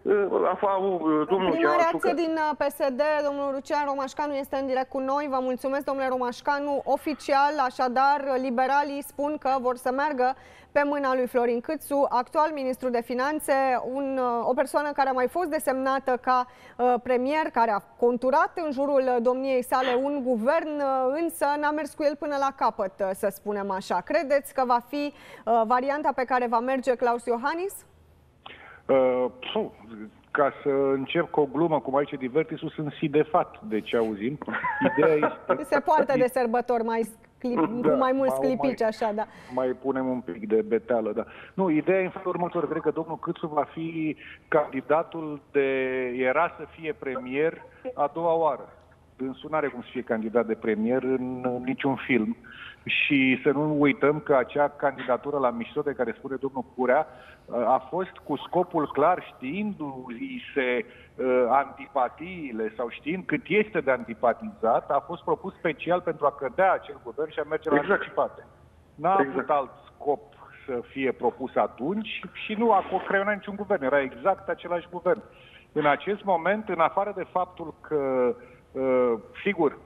domnul Prima reacție din PSD, domnul Lucian Romașcanu este în direct cu noi. Vă mulțumesc, domnule Romașcanu. Oficial, așadar, liberalii spun că vor să meargă pe mâna lui Florin Câțu, actual ministru de Finanțe, o persoană care a mai fost desemnată ca premier, care a conturat în jurul domniei sale un guvern, însă n-a mers cu el până la capăt, să spunem așa. Credeți că va fi varianta pe care va merge Klaus Iohannis? Ca să încep cu o glumă, cum aici divertisul, sunt si de fapt de ce auzim. Ideea este... Se poartă de sărbători cu mai mulți clipici, așa, da. Mai punem un pic de beteală, da. Nu, ideea e în felul următor. Cred că domnul Câțu va fi candidatul era să fie premier a doua oară. Dânsul n-are cum să fie candidat de premier în niciun film. Și să nu uităm că acea candidatură la mișto de care spune domnul Curea a fost cu scopul clar, știindu-i se antipatiile sau știind cât este de antipatizat, a fost propus special pentru a cădea acel guvern și a merge la anticipate. N-a avut alt scop să fie propus atunci și nu a creionat niciun guvern. Era exact același guvern. În acest moment, în afară de faptul că sigur,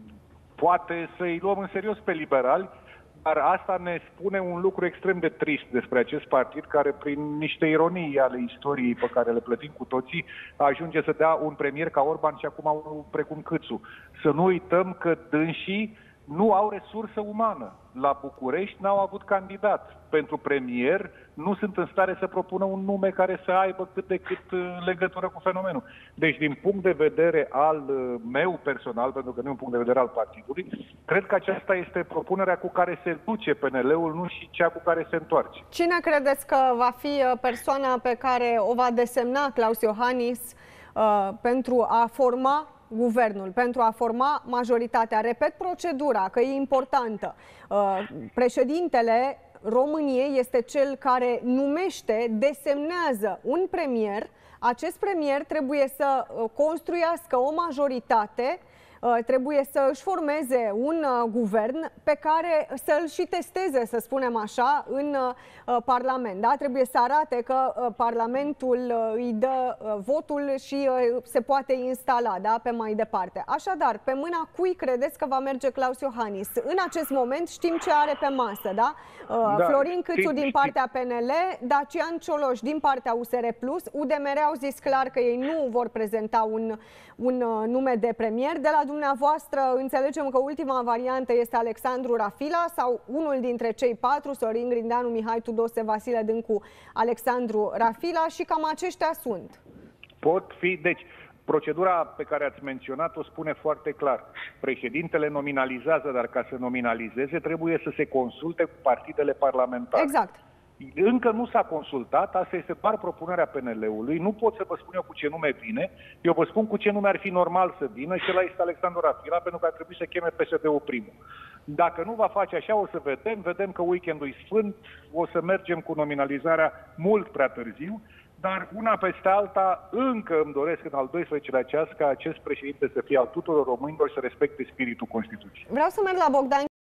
poate să-i luăm în serios pe liberali, dar asta ne spune un lucru extrem de trist despre acest partid, care prin niște ironii ale istoriei pe care le plătim cu toții, ajunge să dea un premier ca Orban și acum unul precum Câțu. Să nu uităm că dânsii nu au resursă umană. La București n-au avut candidat. Pentru premier nu sunt în stare să propună un nume care să aibă cât de cât legătură cu fenomenul. Deci, din punct de vedere al meu personal, pentru că nu e un punct de vedere al partidului, cred că aceasta este propunerea cu care se duce PNL-ul, nu și cea cu care se întoarce. Cine credeți că va fi persoana pe care o va desemna Klaus Iohannis pentru a forma guvernul, pentru a forma majoritatea? Repet procedura, că e importantă. Președintele României este cel care numește, desemnează un premier. Acest premier trebuie să construiască o majoritate, trebuie să își formeze un guvern pe care să-l și testeze, să spunem așa, în Parlament. Da? Trebuie să arate că Parlamentul îi dă votul și se poate instala, da? Pe mai departe. Așadar, pe mâna cui credeți că va merge Klaus Iohannis? În acest moment știm ce are pe masă, da? Florin Câțu din partea PNL, Dacian Cioloș din partea USR+, UDMR au zis clar că ei nu vor prezenta un nume de premier. De la dumneavoastră înțelegem că ultima variantă este Alexandru Rafila sau unul dintre cei patru, Sorin Grindeanu, Mihai Tudose, Vasile Dâncu, Alexandru Rafila, și cam aceștia sunt. Pot fi, deci, procedura pe care ați menționat-o spune foarte clar. Președintele nominalizează, dar ca să nominalizeze trebuie să se consulte cu partidele parlamentare. Exact. Încă nu s-a consultat, asta este doar propunerea PNL-ului. Nu pot să vă spun eu cu ce nume vine, eu vă spun cu ce nume ar fi normal să vină și ăla este Alexandru Rafila, pentru că ar trebui să cheme PSD-ul primul. Dacă nu va face așa, o să vedem că weekendul e sfânt, o să mergem cu nominalizarea mult prea târziu, dar una peste alta încă îmi doresc în al 12-lea ceas ca acest președinte să fie al tuturor românilor și să respecte spiritul Constituției. Vreau să merg la Bogdan